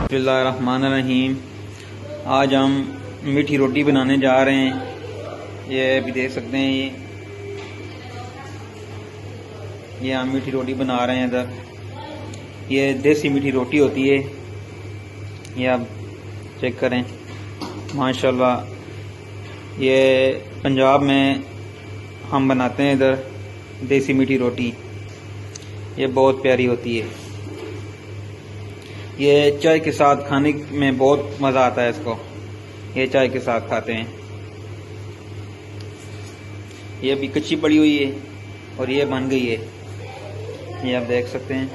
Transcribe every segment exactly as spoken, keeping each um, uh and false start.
बिस्मिल्लाहिर्रहमानिर्रहीम। आज हम मीठी रोटी बनाने जा रहे हैं। ये अभी देख सकते हैं, ये ये हम मीठी रोटी बना रहे हैं। इधर ये देसी मीठी रोटी होती है, ये आप चेक करें माशाल्लाह। ये पंजाब में हम बनाते हैं इधर देसी मीठी रोटी, ये बहुत प्यारी होती है। ये चाय के साथ खाने में बहुत मज़ा आता है इसको, ये चाय के साथ खाते हैं। ये अभी कच्ची पड़ी हुई है और ये बन गई है, ये आप देख सकते हैं।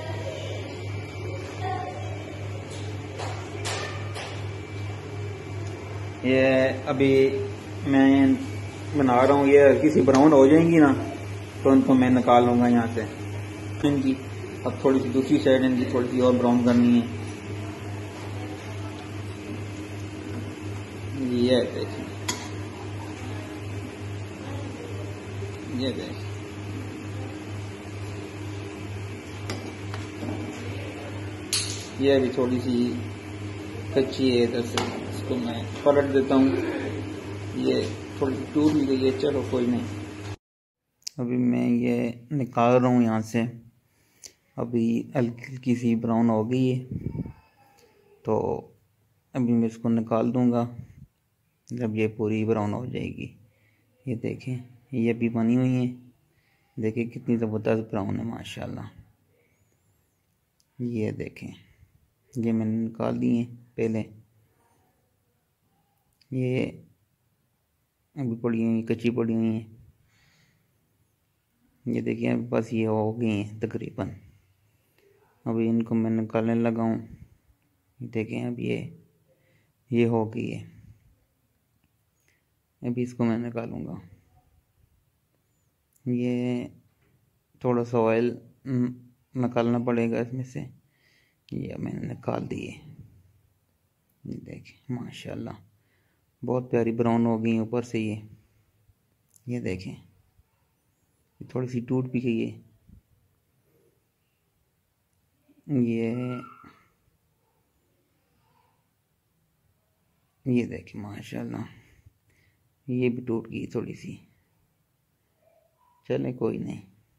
ये अभी मैं बना रहा हूँ, ये हल्की सी ब्राउन हो जाएंगी ना तो इनको मैं निकाल लूँगा यहाँ से इनकी। अब थोड़ी सी दूसरी साइड इनकी थोड़ी सी और ब्राउन करनी है। ये देखिए, ये देखिए, ये अभी थोड़ी सी कच्ची है, इधर से इसको मैं पलट देता हूँ। ये थोड़ी सी टूट भी गई है, चलो कोई नहीं। अभी मैं ये निकाल रहा हूँ यहाँ से। अभी हल्की हल्की सी ब्राउन हो गई है, तो अभी मैं इसको निकाल दूँगा जब ये पूरी ब्राउन हो जाएगी। ये देखें, ये भी बनी हुई है, देखिए कितनी ज़बरदस्त ब्राउन है माशाल्लाह। ये देखें, ये मैंने निकाल दी है पहले। ये अभी पड़ी हुई कच्ची पड़ी हुई है, ये देखिए अभी बस ये हो गई हैं तकरीबन। अभी इनको मैं निकालने लगा हूँ, देखें अब ये ये हो गई है। अभी इसको मैं निकालूंगा। ये थोड़ा सा ऑयल निकालना पड़ेगा इसमें से। ये मैंने निकाल दिए, ये देखें माशाल्लाह बहुत प्यारी ब्राउन हो गई ऊपर से। ये ये देखें, ये थोड़ी सी टूट भी गई है। ये ये देखें माशाल्लाह, ये भी टूट गई थोड़ी सी, चले कोई नहीं।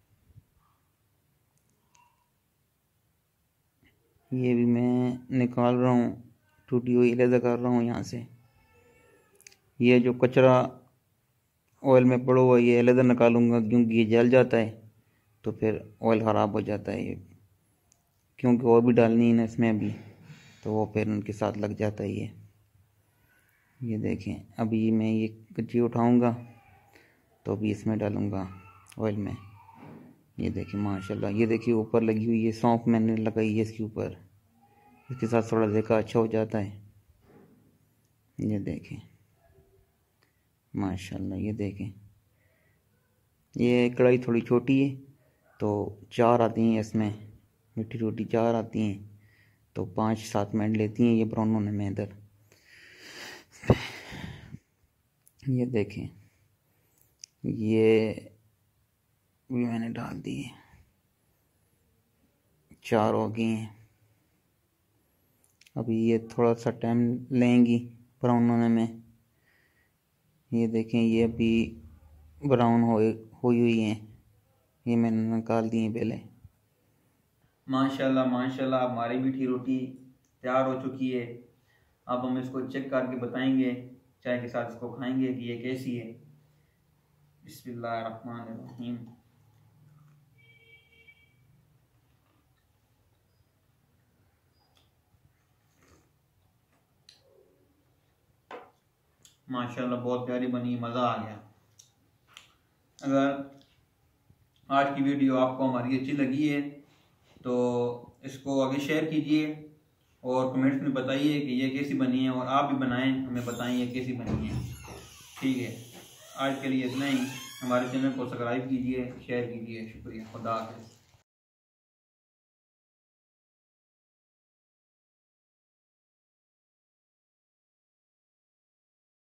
ये भी मैं निकाल रहा हूँ, टूटी हुई अलग कर रहा हूँ यहाँ से। ये जो कचरा ऑयल में पड़ा हुआ ये अलग निकालूंगा, क्योंकि ये जल जाता है तो फिर ऑयल ख़राब हो जाता है। ये क्योंकि और भी डालनी है ना इसमें अभी, तो वो फिर उनके साथ लग जाता है। ये ये देखें, अभी मैं ये कच्ची उठाऊंगा तो अभी इसमें डालूंगा ऑयल में। ये देखें माशाल्लाह, ये देखिए ऊपर लगी हुई है सौंफ मैंने लगाई है इसके ऊपर, इसके साथ थोड़ा देखा अच्छा हो जाता है। ये देखें माशाल्लाह, ये देखें। ये कढ़ाई थोड़ी छोटी है तो चार आती हैं इसमें, मीठी रोटी चार आती हैं, तो पाँच सात मिनट लेती हैं ये ब्राउन होने में। इधर ये देखें, ये भी मैंने डाल दी है, चार हो गई हैं। अभी ये थोड़ा सा टाइम लेंगी ब्राउन होने में। ये देखें, ये अभी ब्राउन हो हुई हुई हैं, ये मैंने निकाल दी है पहले। माशाल्लाह माशाल्लाह हमारी मीठी रोटी तैयार हो चुकी है। अब हम इसको चेक करके बताएंगे, चाय के साथ इसको खाएंगे कि ये कैसी है। बिस्मिल्लाहिर्रहमानिर्रहीम। माशाल्लाह बहुत प्यारी बनी, मज़ा आ गया। अगर आज की वीडियो आपको हमारी अच्छी लगी है तो इसको आगे शेयर कीजिए और कमेंट्स में बताइए कि ये कैसी बनी है, और आप भी बनाएं, हमें बताएं ये कैसी बनी है। ठीक है, आज के लिए इतना ही। हमारे चैनल को सब्सक्राइब कीजिए, शेयर कीजिए। शुक्रिया, खुदा हाफ़िज़।